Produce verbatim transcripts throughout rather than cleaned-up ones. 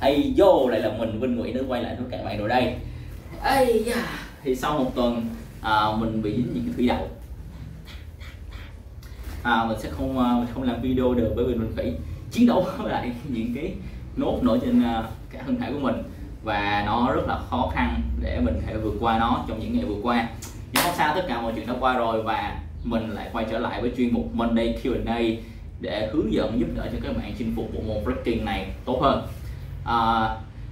Hey yo, lại là mình Vinh Nguyễn đã quay lại với các bạn rồi đây. Ây da. Thì sau một tuần à, mình bị dính những cái thủy đậu, à, mình sẽ không không làm video được bởi vì mình phải chiến đấu với lại những cái nốt nổi trên uh, cả thân thể của mình, và nó rất là khó khăn để mình thể vượt qua nó trong những ngày vừa qua. Nhưng không sao, tất cả mọi chuyện đã qua rồi và mình lại quay trở lại với chuyên mục Monday Q and A để hướng dẫn giúp đỡ cho các bạn chinh phục bộ môn breaking này tốt hơn. À,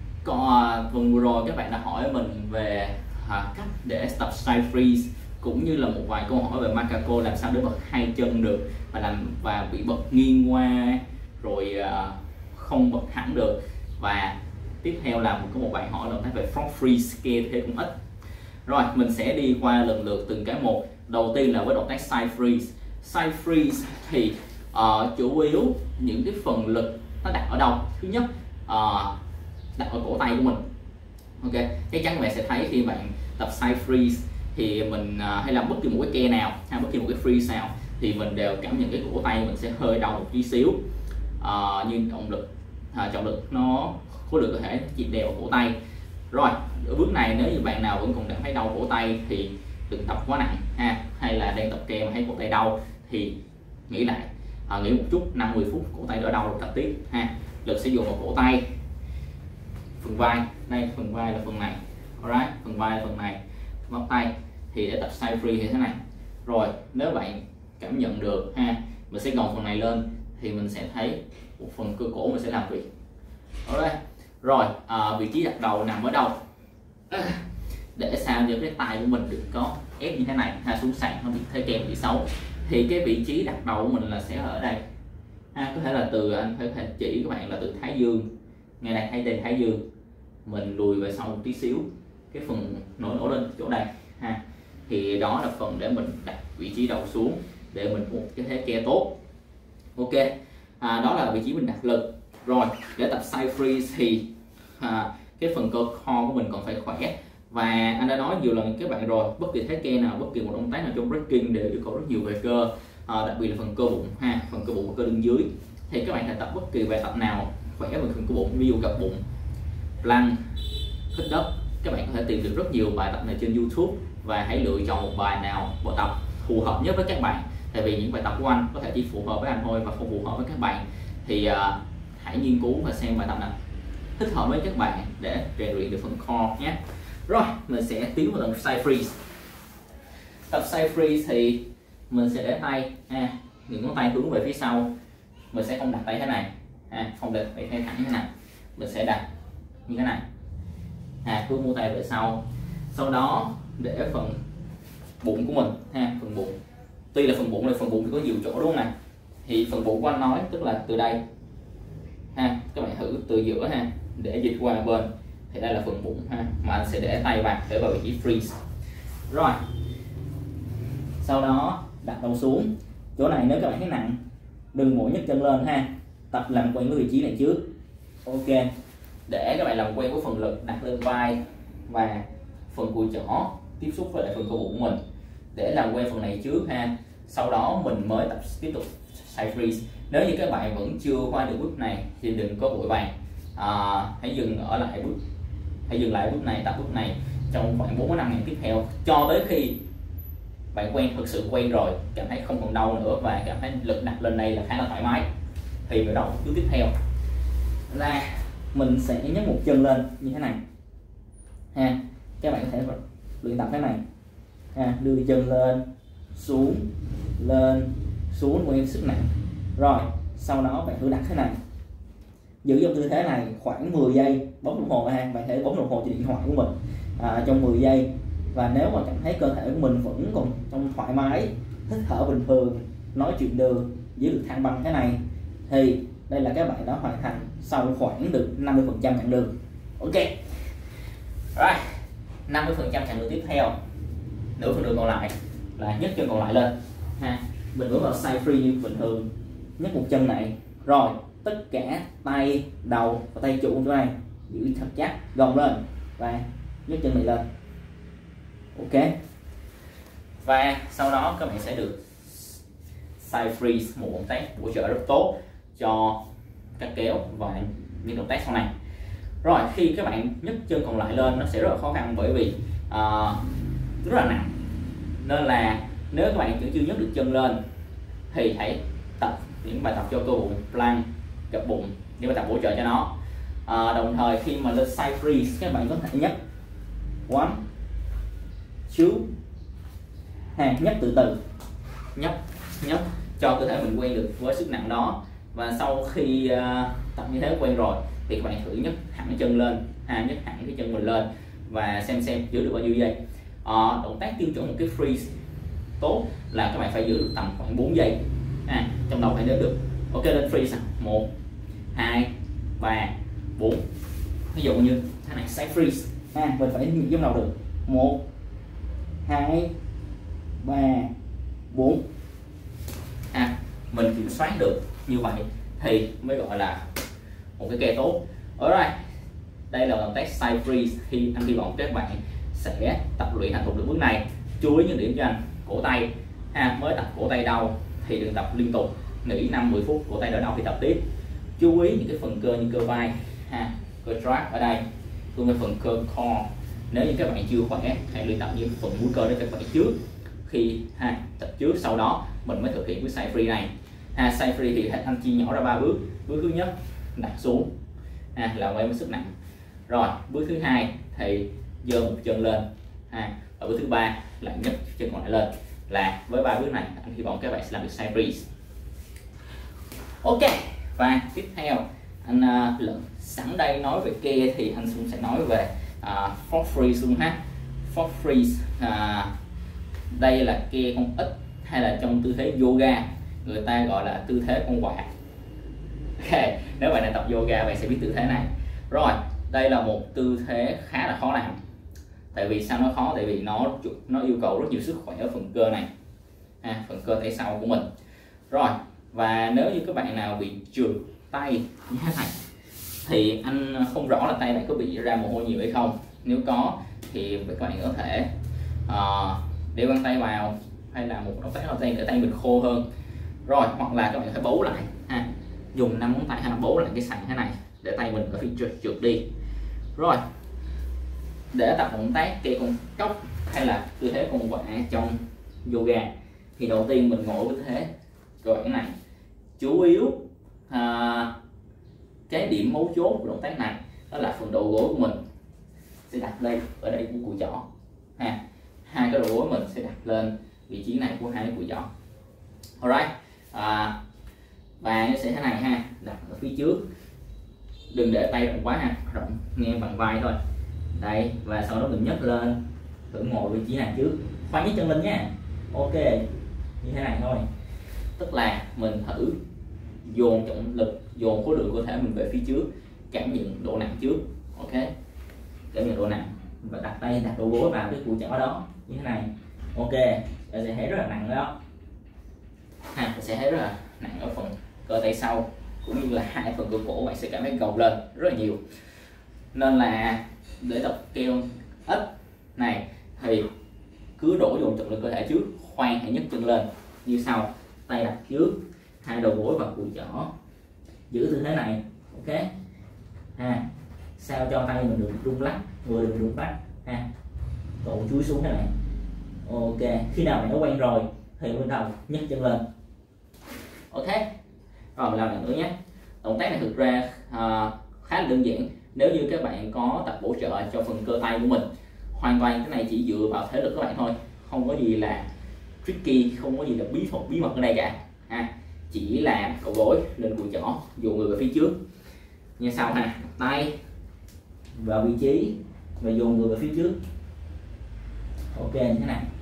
còn tuần vừa rồi các bạn đã hỏi mình về à, cách để tập side freeze, cũng như là một vài câu hỏi về Makako làm sao để bật hai chân được và làm và bị bật nghiêng qua rồi à, không bật hẳn được. Và tiếp theo là có một bạn hỏi động tác về front freeze kia thế cũng ít. Rồi mình sẽ đi qua lần lượt từng cái một. Đầu tiên là với động tác side freeze. Side freeze thì uh, chủ yếu những cái phần lực nó đặt ở đâu? Thứ nhất uh, đặt ở cổ tay của mình. Ok, chắc chắn các bạn sẽ thấy khi bạn tập side freeze thì mình uh, hay làm bất kỳ một cái ke nào hay bất kỳ một cái freeze nào thì mình đều cảm nhận cái cổ tay mình sẽ hơi đau một tí xíu, uh, nhưng trọng lực uh, trọng lực nó khối lượng cơ thể chỉ đều ở cổ tay. Rồi ở bước này nếu như bạn nào vẫn còn cảm thấy đau cổ tay thì đừng tập quá nặng ha, hay là đang tập ke mà thấy cổ tay đau thì nghĩ lại, à, nghỉ một chút, năm mười phút cổ tay đỡ đau rồi tập tiếp ha. Lực sẽ dùng vào cổ tay, phần vai, đây phần vai là phần này, alright, phần vai là phần này, bắp tay. Thì để tập side free thì thế này. Rồi nếu bạn cảm nhận được ha, mình sẽ gồng phần này lên thì mình sẽ thấy một phần cơ cổ mình sẽ làm việc. Alright. Rồi à, vị trí đặt đầu nằm ở đâu à, để sao cho cái tay của mình đừng có ép như thế này ha, xuống sàn nó bị thế kèm bị xấu. Thì cái vị trí đặt đầu của mình là sẽ ở đây ha, có thể là từ anh phải chỉ các bạn là từ thái dương, ngay đây thấy đây thái dương, mình lùi về sau một tí xíu, cái phần nổi nổi lên chỗ đây ha, thì đó là phần để mình đặt vị trí đầu xuống để mình một cái thế ke tốt. Ok, à, đó là vị trí mình đặt lực. Rồi để tập side freeze thì à, cái phần cơ kho của mình còn phải khỏe, và anh đã nói nhiều lần các bạn rồi, bất kỳ thế ke nào, bất kỳ một động tác nào trong breaking đều yêu cầu rất nhiều về cơ, à, đặc biệt là phần cơ bụng ha, phần cơ bụng và cơ lưng dưới. Thì các bạn hãy tập bất kỳ bài tập nào khỏe về phần cơ bụng, ví dụ gập bụng, plank, hít đất. Các bạn có thể tìm được rất nhiều bài tập này trên YouTube và hãy lựa chọn một bài nào bài tập phù hợp nhất với các bạn. Tại vì những bài tập của anh có thể chỉ phù hợp với anh thôi và không phù hợp với các bạn, thì uh, hãy nghiên cứu và xem bài tập nào thích hợp với các bạn để rèn luyện được phần core nhé. Rồi mình sẽ tiến vào tập side freeze. Tập side freeze thì mình sẽ để tay ha, những ngón tay hướng về phía sau, mình sẽ không đặt tay thế này ha, không đặt tay thẳng như thế này, mình sẽ đặt như thế này ha, hướng mu tay về sau. Sau đó để phần bụng của mình ha, phần bụng, tuy là phần bụng là phần bụng thì có nhiều chỗ đúng không này, thì phần bụng của anh nói tức là từ đây ha, các bạn thử từ giữa ha để dịch qua bên thì đây là phần bụng ha, mà anh sẽ để tay vào để vào vị trí freeze. Rồi sau đó đặt đầu xuống chỗ này, nếu các bạn thấy nặng đừng vội nhấc chân lên ha, tập làm quen với vị trí này trước. Ok, để các bạn làm quen với phần lực đặt lên vai và phần cùi chỏ tiếp xúc với lại phần cơ bụng của mình, để làm quen phần này trước ha, sau đó mình mới tập tiếp tục side freeze. Nếu như các bạn vẫn chưa qua được bước này thì đừng có vội vàng, à, hãy dừng ở lại bước hãy dừng lại bước này, tập bước này trong khoảng bốn đến năm ngày tiếp theo, cho tới khi bạn quen, thực sự quen rồi, cảm thấy không còn đau nữa và cảm thấy lực đặt lên đây là khá là thoải mái, thì bắt đầu bước tiếp theo là mình sẽ nhấc một chân lên như thế này ha. Các bạn có thể luyện tập thế này ha, đưa chân lên xuống lên xuống quen sức nặng. Rồi sau đó bạn thử đặt thế này, giữ trong tư thế này khoảng mười giây, bấm đồng hồ ha, bạn thể bấm đồng hồ trên điện thoại của mình à, trong mười giây. Và nếu mà cảm thấy cơ thể của mình vẫn còn trong thoải mái, hít thở bình thường, nói chuyện được, giữ được thăng bằng thế này, thì đây là các bạn đã hoàn thành sau khoảng được năm mươi phần trăm chặng đường. Ok, rồi năm mươi phần trăm chặng đường tiếp theo, nửa phần đường còn lại là nhấc chân còn lại lên ha, mình bước vào side free như bình thường, nhấc một chân này. Rồi tất cả tay đầu và tay trụ chỗ này giữ thật chắc, gồng lên và nhấc chân này lên. Ok, và sau đó các bạn sẽ được side freeze, một động tác bổ trợ rất tốt cho các kéo và những động tác sau này. Rồi khi các bạn nhấc chân còn lại lên nó sẽ rất là khó khăn, bởi vì uh, rất là nặng, nên là nếu các bạn chưa nhấc được chân lên thì hãy tập những bài tập cho cơ bụng, plank, gập bụng, những bài tập hỗ trợ cho nó. À, đồng thời khi mà lên side freeze các bạn có thể nhấc one, two, ha, nhấc từ từ, nhấc nhấc cho cơ thể mình quen được với sức nặng đó. Và sau khi uh, tập như thế quen rồi thì các bạn thử nhấc hẳn chân lên, ha, nhấc hẳn cái chân mình lên và xem xem giữ được bao nhiêu giây. À, động tác tiêu chuẩn một cái freeze tốt là các bạn phải giữ được tầm khoảng bốn giây, à, trong đầu phải đếm được. Ok, lên freeze một, hai, ba, bốn. Ví dụ như thế này, side freeze, à, mình phải nhịp trong đầu được một, hai, ba, bốn. À, mình kiểm soát được như vậy thì mới gọi là một cái kê tốt. Alright, đây là động tác side freeze. Thì anh hy vọng các bạn sẽ tập luyện thành thục được bước này. Chú ý những điểm cho anh: cổ tay, ha, mới tập cổ tay đau thì đừng tập liên tục, nghỉ năm mười phút, cổ tay đỡ đau thì tập tiếp. Chú ý những cái phần cơ như cơ vai, ha, cơ trap ở đây, cũng như phần cơ core. Nếu như các bạn chưa khỏe, hãy luyện tập những phần mũi cơ để các bạn trước, khi ha, tập trước sau đó mình mới thực hiện cái side free này. Ha, side free thì anh chia nhỏ ra ba bước. Bước thứ nhất đặt xuống, ha, là quen với sức nặng. Rồi bước thứ hai thì giơ một chân lên, ha, và bước thứ ba là nhấc chân còn lại lên. Là với ba bước này anh hy vọng các bạn sẽ làm được side freeze. Ok, và tiếp theo anh uh, sẵn đây nói về kê thì anh cũng sẽ nói về uh, forward freeze luôn ha. Forward freeze, uh, đây là kê con ếch hay là trong tư thế yoga người ta gọi là tư thế con quạ. Ok, nếu bạn đang tập yoga bạn sẽ biết tư thế này. Rồi, đây là một tư thế khá là khó làm. Tại vì sao nó khó? Tại vì nó nó yêu cầu rất nhiều sức khỏe ở phần cơ này, ha, phần cơ tay sau của mình. Rồi, và nếu như các bạn nào bị trượt tay như thế này thì anh không rõ là tay này có bị ra mồ hôi nhiều hay không. Nếu có thì các bạn có thể uh, đeo găng tay vào, hay là một động tác đầu tay để tay mình khô hơn. Rồi, hoặc là các bạn phải bấu lại, ha, dùng năm ngón tay hay là bấu lại cái sàn thế này để tay mình có thể trượt, trượt đi. Rồi, để tập động tác cây con cóc hay là tư thế con quạ trong yoga thì đầu tiên mình ngồi với thế rồi cái này. Chủ yếu à, cái điểm mấu chốt của động tác này đó là phần đầu gối của mình sẽ đặt đây, ở đây của cùi chỏ, ha, hai cái đầu gối mình sẽ đặt lên vị trí này của hai cái cùi chỏ. Alright, à, và nó sẽ thế này ha, đặt ở phía trước, đừng để tay rộng quá ha, rộng ngang bằng vai thôi đây, và sau đó mình nhấc lên, thử ngồi vị trí này trước, khoan nhấc chân lên nha. Ok, như thế này thôi, tức là mình thử dồn trọng lực, dồn khối lượng cơ thể mình về phía trước, cảm nhận độ nặng trước. Ok, cảm nhận độ nặng và đặt tay, đặt đầu gối vào cái cùi chỏ đó như thế này. Ok, bạn sẽ thấy rất là nặng đó, ha, bạn sẽ thấy rất là nặng ở phần cơ tay sau cũng như là hai phần cơ cổ, bạn sẽ cảm thấy gồng lên rất là nhiều. Nên là để tập kêu ếch này thì cứ đổ dồn trọng lực cơ thể trước, khoan hãy nhấc chân lên như sau, tay đặt trước, hai đầu gối vào cùi chỏ, giữ tư thế này. Ok, ha, sao cho tay mình được rung lắc, người được rung lắc, ha, tụ chuối xuống thế này. Ok, khi nào bạn đã quen rồi thì bắt đầu nhấc chân lên. Ok, rồi mình làm lần nữa nhé. Động tác này thực ra uh, khá là đơn giản. Nếu như các bạn có tập bổ trợ cho phần cơ tay của mình, hoàn toàn cái này chỉ dựa vào thể lực các bạn thôi, không có gì là tricky, không có gì là bí thuật bí mật ở đây cả, ha, chỉ là đầu gối lên cùi chỏ, dồn người về phía trước như sau ha, tay vào vị trí và dồn người về phía trước. Ok, như thế này.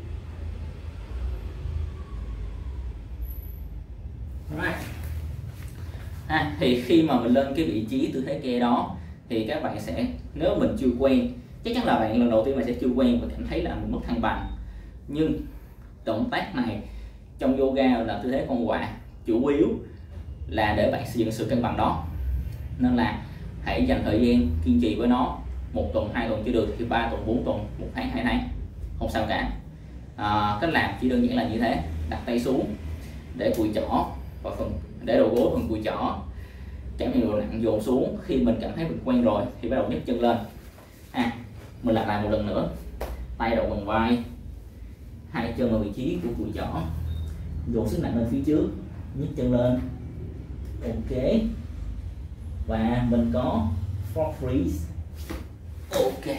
Right. À, thì khi mà mình lên cái vị trí tư thế kê đó thì các bạn sẽ, nếu mình chưa quen, chắc chắn là bạn lần đầu tiên mình sẽ chưa quen và cảm thấy là mình mất thăng bằng. Nhưng động tác này trong yoga là tư thế con quạ, chủ yếu là để bạn xây dựng sự cân bằng đó. Nên là hãy dành thời gian kiên trì với nó, một tuần, hai tuần chưa được thì ba tuần, bốn tuần, một tháng, hai tháng, không sao cả. À, cách làm chỉ đơn giản là như thế, đặt tay xuống để cùi chỏ và phần để đầu gối phần cùi chỏ, cảm nhận độ nặng dồn xuống. Khi mình cảm thấy mình quen rồi thì bắt đầu nhấc chân lên. À, mình lặp lại một lần nữa, tay đầu bằng vai, hai chân ở vị trí của cùi chỏ, dồn sức nặng lên phía trước, nhấc chân lên. Ok, và mình có frog freeze. Ok,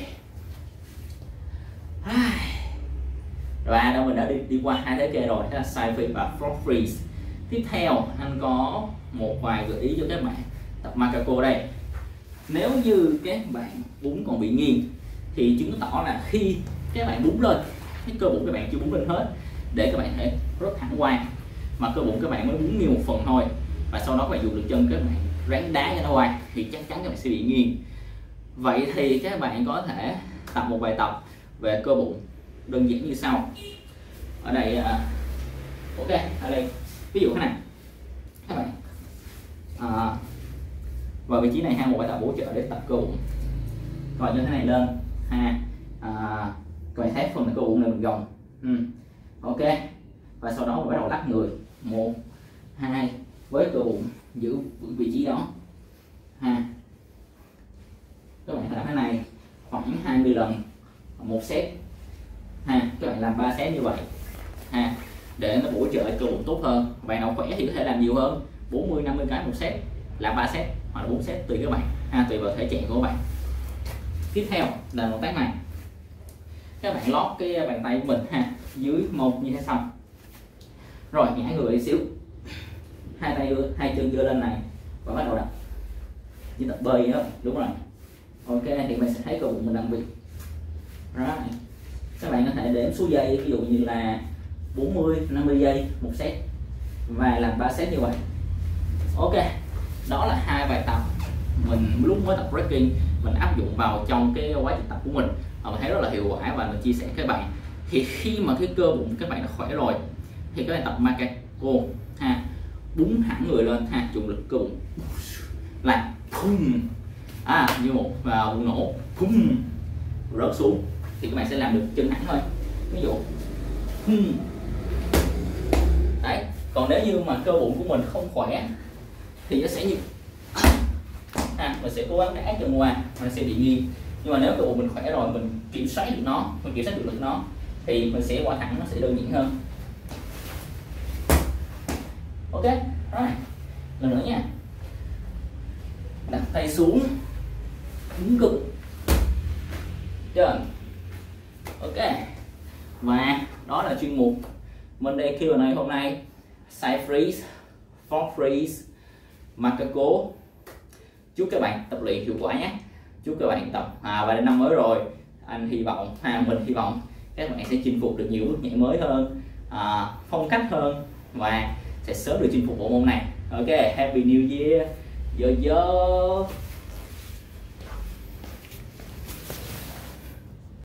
và đó mình đã đi, đi qua hai thế chơi rồi, đó là side flip và frog freeze. Tiếp theo anh có một vài gợi ý cho các bạn tập macaco đây. Nếu như các bạn bún còn bị nghiêng thì chứng tỏ là khi các bạn bún lên, cái cơ bụng các bạn chưa bún lên hết để các bạn thể rớt thẳng qua, mà cơ bụng các bạn mới bún nghiêng một phần thôi, và sau đó các bạn dùng được chân các bạn ráng đá cho nó qua thì chắc chắn các bạn sẽ bị nghiêng. Vậy thì các bạn có thể tập một bài tập về cơ bụng đơn giản như sau. Ở đây uh, ok, ở đây ví dụ thế này, các bạn uh, vào vị trí này ha, một bài tập bổ trợ để tập cơ bụng. Rồi như thế này lên ha, uh, các bạn thấy phần này cơ bụng này mình gồng. ừ. Ok, và sau đó mình bắt đầu lắc người, một hai, với cơ bụng giữ vị trí đó ha. Các bạn làm thế này khoảng hai mươi lần một set ha, các bạn làm ba set như vậy ha, để nó bổ trợ cơ bụng tốt hơn. Bạn nào khỏe thì có thể làm nhiều hơn, bốn mươi năm mươi cái một set, làm ba set hoặc là bốn set tùy các bạn ha, tùy vào thể trạng của bạn. Tiếp theo là động tác này, các bạn lót cái bàn tay của mình ha dưới mông như thế xong, rồi ngã người đi xíu, hai tay đưa, hai chân đưa lên này và bắt đầu đập như tập bơi đó, đúng rồi. Ok, thì mình sẽ thấy cơ bụng mình đang bị. Rồi các bạn có thể đếm số giây, ví dụ như là bốn mươi năm mươi giây một set và làm ba set như vậy. Ok, đó là hai bài tập mình lúc mới tập breaking mình áp dụng vào trong cái quá trình tập của mình, và mình thấy rất là hiệu quả và mình chia sẻ với các bạn. Thì khi mà cái cơ bụng các bạn đã khỏe rồi thì các bạn tập macaco ha, búng hẳn người lên ha, dùng lực cơ bụng là phum, à, như một và vụ nổ phum rớt xuống thì các bạn sẽ làm được chân hẳn thôi. Ví dụ phum. Đấy, còn nếu như mà cơ bụng của mình không khỏe thì nó sẽ như à, mình sẽ cố gắng đá chân qua, nó sẽ bị nghiêng. Nhưng mà nếu cơ bụng mình khỏe rồi, mình kiểm soát được nó, mình kiểm soát được lực nó thì mình sẽ qua thẳng, nó sẽ đơn giản hơn. Ok, rồi lần nữa nha, đặt tay xuống, đứng cực chân. Ok, và đó là chuyên mục Monday Q and A hôm nay, side freeze, frog freeze, macaco. Chúc các bạn tập luyện hiệu quả nhé. Chúc các bạn tập à, và đến năm mới rồi, anh hy vọng ha, mình hy vọng các bạn sẽ chinh phục được nhiều bước nhảy mới hơn, à, phong cách hơn và sẽ sớm được chinh phục bộ môn này. Ok, Happy New Year. Yo yo.